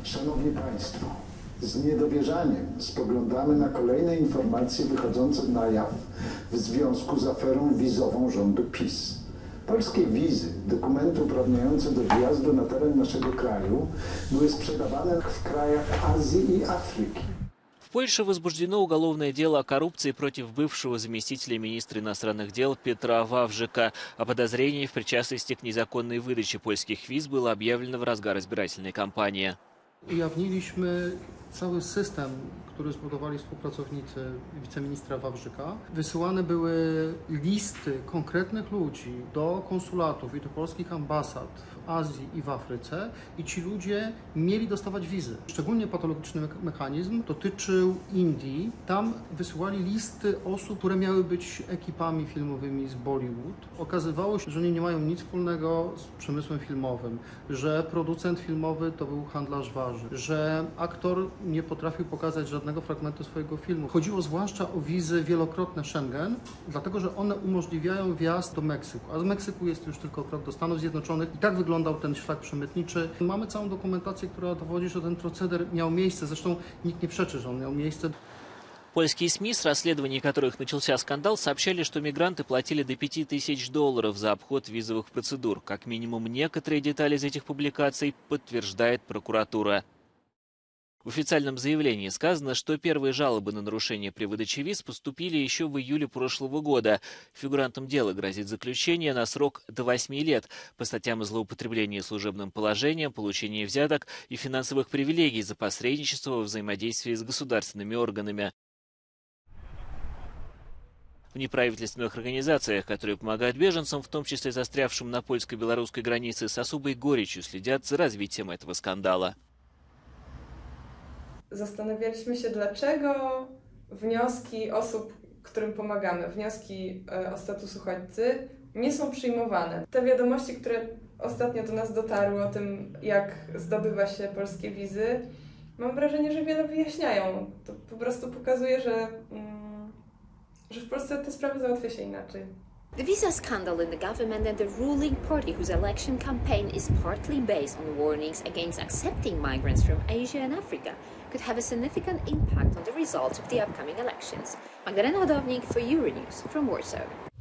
Szanowni Państwo, z niedowierzaniem spoglądamy na kolejne informacje wychodzące na jaw w związku z aferą wizową rządu PiS. Polskie wizy, dokumenty uprawniające do wjazdu na teren naszego kraju, były sprzedawane w krajach Azji i Afryki. В Польше возбуждено уголовное дело о коррупции против бывшего заместителя министра иностранных дел Петра Ваврzyka. О подозрении в причастности к незаконной выдаче польскich wiz было объявлено в разгар избирательной кампании. Ujawniliśmy cały system, który zbudowali współpracownicy wiceministra Wawrzyka. Wysyłane były listy konkretnych ludzi do konsulatów i do polskich ambasad w Azji i w Afryce i ci ludzie mieli dostawać wizy. Szczególnie patologiczny mechanizm dotyczył Indii. Tam wysyłali listy osób, które miały być ekipami filmowymi z Bollywood. Okazywało się, że oni nie mają nic wspólnego z przemysłem filmowym, że producent filmowy to był handlarz warzy, że aktor nie potrafił pokazać żadnego fragmentu swojego filmu. Chodziło zwłaszcza o wizy wielokrotne Schengen, dlatego że one umożliwiają wjazd do Meksyku, a z Meksyku jest już tylko krok do Stanów Zjednoczonych i tak wyglądał ten szlak przemytniczy. Mamy całą dokumentację, która dowodzi, że ten proceder miał miejsce, zresztą nikt nie przeczy, że on miał miejsce. Польские СМИ, с расследований которых начался скандал, сообщали, что мигранты платили до $5000 за обход визовых процедур. Как минимум некоторые детали из этих публикаций подтверждает прокуратура. В официальном заявлении сказано, что первые жалобы на нарушение при выдаче виз поступили еще в июле прошлого года. Фигурантам дела грозит заключение на срок до 8 лет по статьям о злоупотреблении служебным положением, получении взяток и финансовых привилегий за посредничество во взаимодействии с государственными органами. В неправительственных организациях, которые помогают беженцам, в том числе застрявшим на польско-белорусской границе, с особой горечью следят за развитием этого скандала. Zastanawialiśmy się, dlaczego wnioski osób, którym pomagamy, wnioski o status uchodźcy nie są przyjmowane. Te wiadomości, które ostatnio do nas dotarły o tym, jak zdobywa się polskie wizy, mam wrażenie, że wiele wyjaśniają. To po prostu pokazuje, że w Polsce te sprawy załatwia się inaczej. The visa scandal in the government and the ruling party, whose election campaign is partly based on warnings against accepting migrants from Asia and Africa, could have a significant impact on the results of the upcoming elections. Magdalena Hodownik for Euronews from Warsaw.